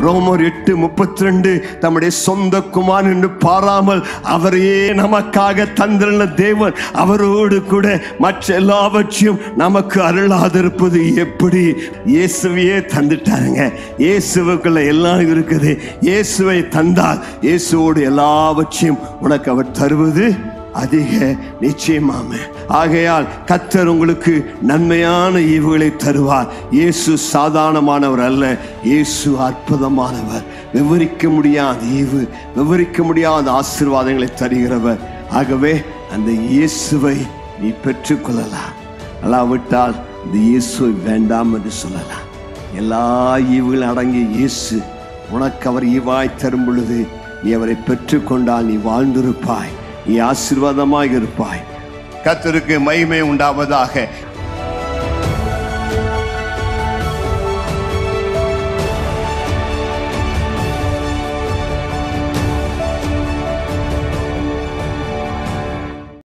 ரோமர் 8:32 தம்முடைய சொந்த குமாரன் என்று பாராமல் அவரையே நமக்காக தந்திருந்த தேவன் அவரோடு கூட மற்ற எல்லாவற்றையும் நமக்கு அருளாதிருப்பது எப்படி? இயேசுவையே தந்துட்டாருங்க. இயேசுவுக்குள்ள எல்லாம் இருக்குது. இயேசுவை தந்தால் இயேசுவோடு எல்லாவற்றையும் உனக்கு அவர் தருவது அதிக நிச்சயமாம. ஆகையால் கர்த்தர் உங்களுக்கு நன்மையான ஈவுகளை தருவார். இயேசு சாதாரணமானவர் அல்ல, இயேசு அற்புதமானவர். விவரிக்க முடியாத ஈவு, விவரிக்க முடியாத ஆசீர்வாதங்களை தருகிறவர். ஆகவே அந்த இயேசுவை நீ பெற்றுக்கொள்ளலாம். அல்லாவிட்டால் இந்த இயேசுவை வேண்டாம் என்று சொல்லலாம். எல்லா ஈவுகளும் அடங்கிய இயேசு உனக்கு அவர் ஈவாய் தரும் பொழுது நீ அவரை பெற்றுக்கொண்டால் நீ வாழ்ந்திருப்பாய், நீ ஆசீர்வாதமாக இருப்பாய். கர்த்தருக்கு மகிமை உண்டாவதாக.